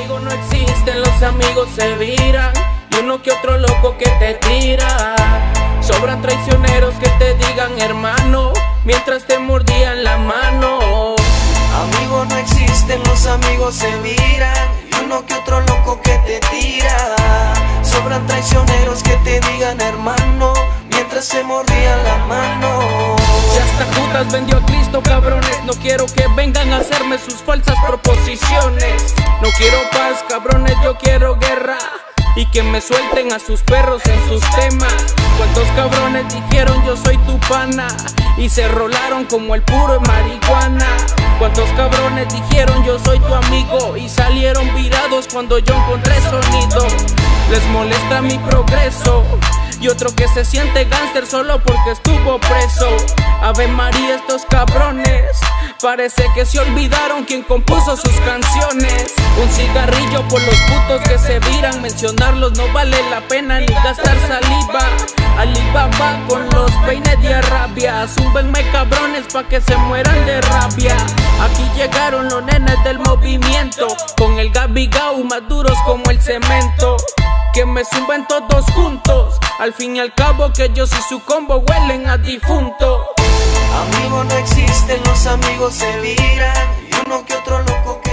Amigos no existen, los amigos se viran, y uno que otro loco que te tira. Sobran traicioneros que te digan hermano, mientras te mordían la mano. Amigos no existen, los amigos se viran, y uno que otro loco que te tira. Sobran traicioneros que te digan hermano, mientras se mordían la mano. Ya hasta Judas vendió a Cristo, cabrones. No quiero que vengan a hacerme sus falsas proposiciones. No quiero paz, cabrones, yo quiero guerra, y que me suelten a sus perros en sus temas. Cuántos cabrones dijeron yo soy tu pana, y se rolaron como el puro de marihuana. Cuántos cabrones dijeron yo soy tu amigo, y salieron virados cuando yo encontré sonido. Les molesta mi progreso, y otro que se siente gánster solo porque estuvo preso. Ave María, estos cabrones, parece que se olvidaron quién compuso sus canciones. Un cigarrillo por los putos que se viran, mencionarlos no vale la pena ni gastar saliva. Alibaba con los peines de Arabia, zúmbenme cabrones pa' que se mueran de rabia. Aquí llegaron los nenes del movimiento, con el Gabigau más duros como el cemento. Que me zumben todos juntos, al fin y al cabo que ellos y su combo huelen a difunto. Amigos no existen, los amigos se viran, y uno que otro loco que